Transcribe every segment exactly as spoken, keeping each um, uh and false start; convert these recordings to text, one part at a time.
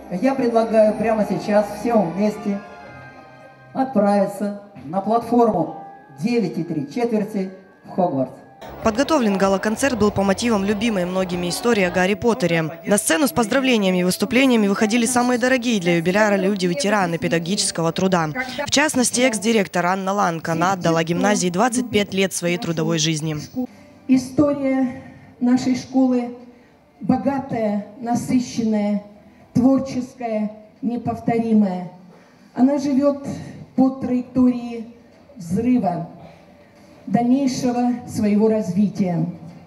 я предлагаю прямо сейчас всем вместе отправиться на платформу девять и три четверти в Хогвартс. Подготовлен гала-концерт был по мотивам любимой многими истории о Гарри Поттере. На сцену с поздравлениями и выступлениями выходили самые дорогие для юбиляра люди-ветераны педагогического труда. В частности, экс-директор Анна Ланка. Она отдала гимназии двадцать пять лет своей трудовой жизни. История нашей школы богатая, насыщенная, творческая, неповторимая. Она живет по траектории взрыва, дальнейшего своего развития.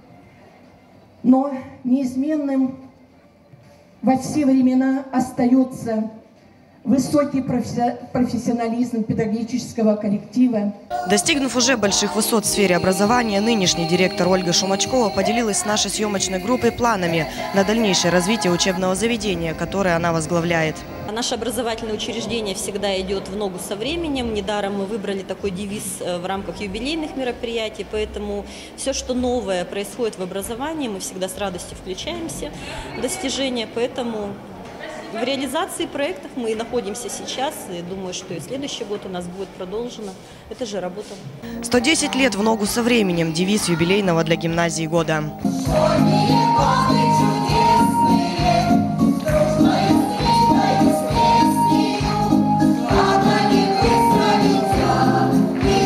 Но неизменным во все времена остается высокий профессионализм педагогического коллектива. Достигнув уже больших высот в сфере образования, нынешний директор Ольга Шумачкова поделилась с нашей съемочной группой планами на дальнейшее развитие учебного заведения, которое она возглавляет. Наше образовательное учреждение всегда идет в ногу со временем. Недаром мы выбрали такой девиз в рамках юбилейных мероприятий, поэтому все, что новое происходит в образовании, мы всегда с радостью включаемся в достижения, поэтому в реализации проектов мы находимся сейчас, и думаю, что и следующий год у нас будет продолжена эта же работа. сто десять лет в ногу со временем – девиз юбилейного для гимназии года.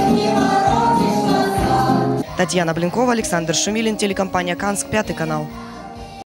Татьяна Блинкова, Александр Шумилин, телекомпания «Канск», Пятый канал.